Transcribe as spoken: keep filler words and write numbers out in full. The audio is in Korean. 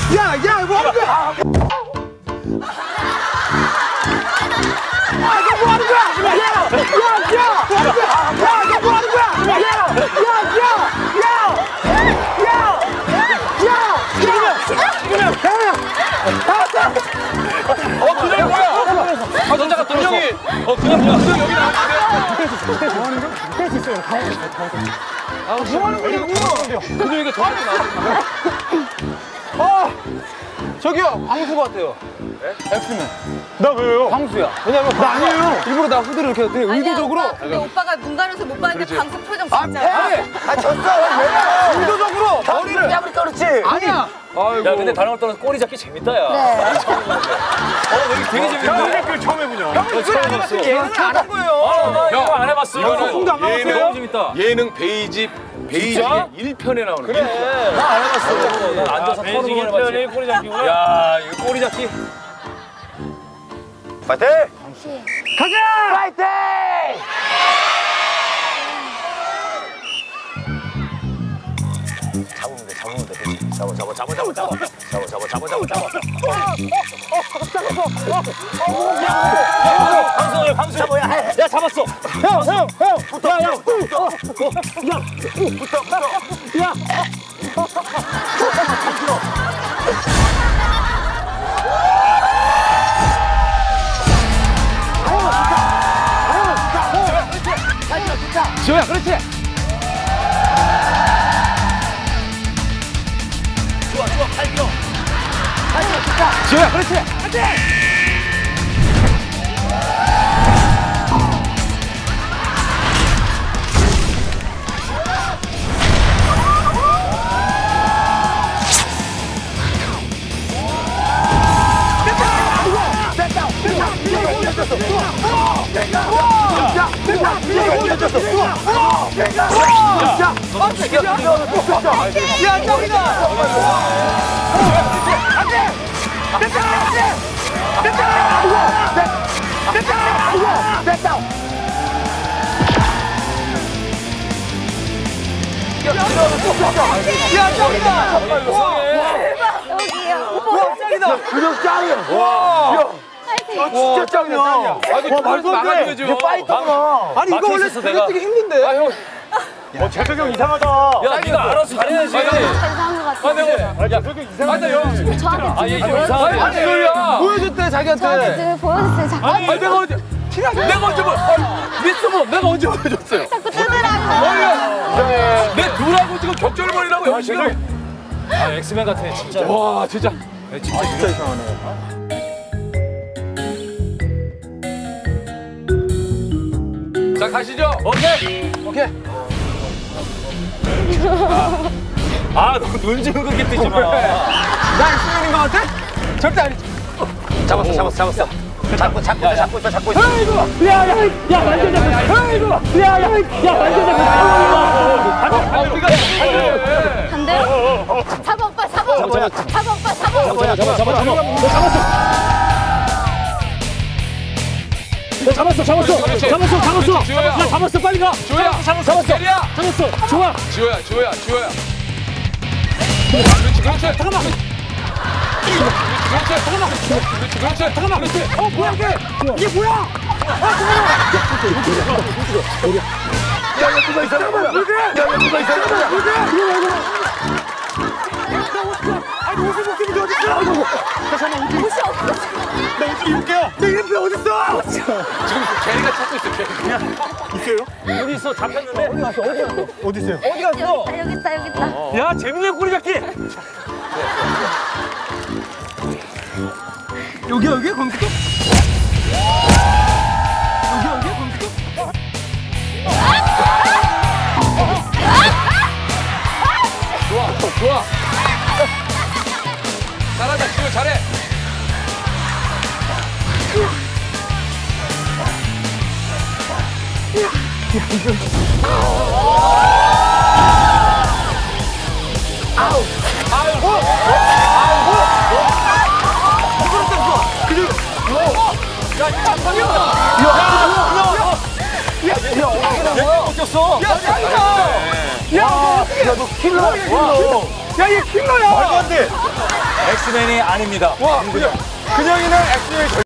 야, 야, 뭐 하는 거야? 아, 너 뭐 하는 거야? 야, 야, 야, 뭐 하는 거야? 야, 너 뭐 하는 거야? 야, 야, 야, 야, 야, 야, 지금이야, 지금이야, 야, 나왔어. 어, 그냥 뭐야? 아, 너자가 동영이. 어, 그냥 뭐야? 그냥 여기 나왔는데. 뭐 하는 거야? 뺄수 있어요. 다 왔어, 다 왔어. 아, 뭐 하는 거냐고? 근육이가 저한테 나왔어. 아, 저기요, 광수 같아요. 네? 엑스맨. 나 왜요? 광수야. 왜냐면 나 아니에요. 일부러 나 후드를 이렇게 되게 의도적으로. 오빠, 근데 오빠가 눈 가려서 못 봤는데 방수 표정 진짜. 아니, 아, 졌어. 왜요? 의도적으로 머리를. 야부리까 그렇지. 아니야. 아이고. 야 근데 다른 걸 떠나서 꼬리 잡기 재밌다 야. 네. 어 여기 되게 재밌네. 형 처음 해보냐? 형은 이걸 안 해봤으면 예능을 안 한 거예요. 아, 나 이거 안 해봤어. 이거는 안 예능. 너무 재밌다. 예능 베이직 베이직 일 편에 나오는. 그래. 나 안 해봤어. 난 앉아서 베이직 털어보고 일 편이 해봤지. 꼬리 잡기구나. 야 이거 꼬리 잡기. 파이팅! 가자! 파이팅! 잡으면 돼, 잡으면 돼. 그치? 잡아, 잡아, 잡아, 잡아, 잡아, 잡아, 잡아, 잡아, 잡아, 잡아. 방수야, 방수. 잡아, 야, 야, 잡았어. 형, 형, 형! 야, 야! 야! 붙어, 붙어! 야! 지호야, 그렇지. 좋아, 좋아, 팔 킬로. 지호야, 그렇지. 야, 저기다! 안 돼! 됐다! 됐다! 됐다! 됐다! 야, 저기다! 여기요. 오빠 와, 짱이다! 그냥 짱이야! 와! 아, 진짜 짱이야! 와, 말도 안 돼! 이거 파이터구나! 아니, 이거 원래 되게 힘든데? 아, 형. 어, 재석이 형 이상하다! 야, 네가 알아서 잘해야지. 이상한 것 같아. 아, 내가. 아, 재석이 형 이상하다! 아니, 형. 저한테 아, 얘 지금 좀 이상하네. 아니, 소리야. 보여줬대, 자기한테! 저한테 지금 보여줬어요. 잠깐. 아니, 내가 언제. 내가 언제 뭐. 미스모, 내가 언제 보여줬어요? 자꾸 뜨더라고. 내 둘하고 지금 격절벌이라고 형 지금. 아, 엑스맨 같아, 진짜. 와, 진짜. 진짜 진짜 이상하네. 자, 가시죠. 오케이. 오케이. 아, 너 눈 징그럽게 뜨지 마. 나 엑스맨인 것 같아? 절대 아니지. 잡았어, 잡았어, 잡았어. 잡고, 잡고, 있어, 잡고 있어, 잡고 있어. 아이고! 야, 야! 야, 완전 잡혔어! 아이고! 야, 야! 야, 완전 잡혔어! 아, 우리가. 반대로? 잡아, 오빠, 잡아. 잡아, 오빠, 잡아. 잡아, 잡아, 잡아, 잡아. 너 잡았어. 너 잡았어, 잡았어. 그렇지. 잡았어, 잡았어. 그렇지, 지호야. 야, 잡았어, 빨리 가. 지호야. 잡았어, 잡았어. 대리야. 잡았어. 좋아. 지호야, 지호야, 지호야. 그렇지, 그렇지. 잠깐만. 그렇지, 잠깐만. 그렇지, 그렇지. 잠깐만. 그렇지. 어, 뭐야, 이게? 이게 뭐야? 야, 야, 누가 이 사람아? 누구? 야, 야, 누가 이 사람아? 누구? 아니, 옷을 벗기는 게 어딨어? 잠깐만, 옷이. 옷이 없어. 나 옷을 입을게요. 내 이름표 어딨어? 지금 개가 찾고 있어, 개. 있어요? 어디 있어? 잡혔는데. 어디 갔어? 어디 갔어? 어디 있어요? 어디 갔어? 여기 있다, 여기 있다, 여기 있다. 야, 재밌네 꼬리 잡기. 여기, 여기? 광수? 여기, 여기? 광수? 좋아, 좋아. 잘한다, 지호 잘해. 아우! 아우! 꼈어. 야, 짱이다! 야, 너 킬러야, 킬러! 야, 얘 킬러야! 말도 안 돼! 엑스맨이 아닙니다. 와, 그냥, 그냥이는 엑스맨이